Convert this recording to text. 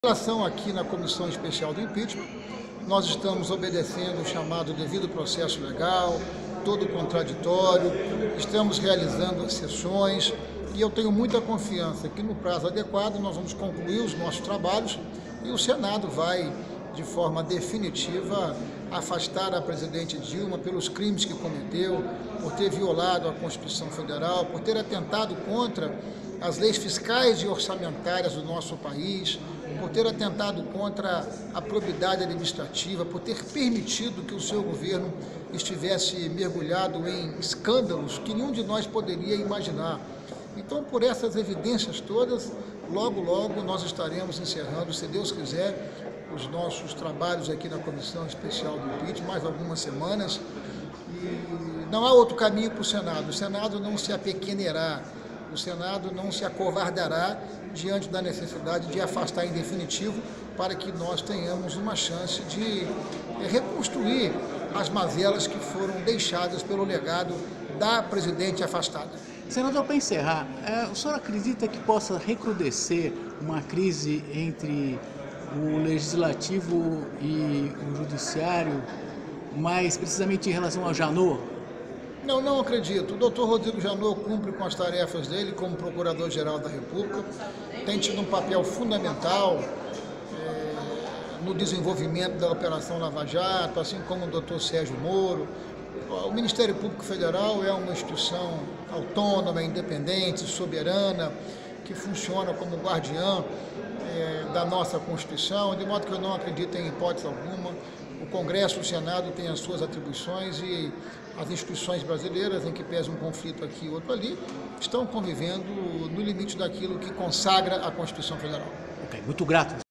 Em relação aqui na Comissão Especial do Impeachment, nós estamos obedecendo o chamado devido processo legal, todo contraditório, estamos realizando as sessões e eu tenho muita confiança que no prazo adequado nós vamos concluir os nossos trabalhos e o Senado vai, de forma definitiva, afastar a presidente Dilma pelos crimes que cometeu, por ter violado a Constituição Federal, por ter atentado contra as leis fiscais e orçamentárias do nosso país, por ter atentado contra a probidade administrativa, por ter permitido que o seu governo estivesse mergulhado em escândalos que nenhum de nós poderia imaginar. Então, por essas evidências todas, logo, logo nós estaremos encerrando, se Deus quiser, os nossos trabalhos aqui na Comissão Especial do Impeachment, mais algumas semanas. E não há outro caminho para o Senado. O Senado não se apequenará. O Senado não se acovardará diante da necessidade de afastar em definitivo para que nós tenhamos uma chance de reconstruir as mazelas que foram deixadas pelo legado da presidente afastada. Senador, para encerrar, o senhor acredita que possa recrudescer uma crise entre o Legislativo e o Judiciário, mais precisamente em relação ao Janot? Não acredito. O doutor Rodrigo Janot cumpre com as tarefas dele como Procurador-Geral da República, tem tido um papel fundamental no desenvolvimento da Operação Lava Jato, assim como o doutor Sérgio Moro. O Ministério Público Federal é uma instituição autônoma, independente, soberana, que funciona como guardiã da nossa Constituição, de modo que eu não acredito em hipótese alguma. O Congresso e o Senado têm as suas atribuições e as instituições brasileiras, em que pesa um conflito aqui e outro ali, estão convivendo no limite daquilo que consagra a Constituição Federal. Ok, muito grato.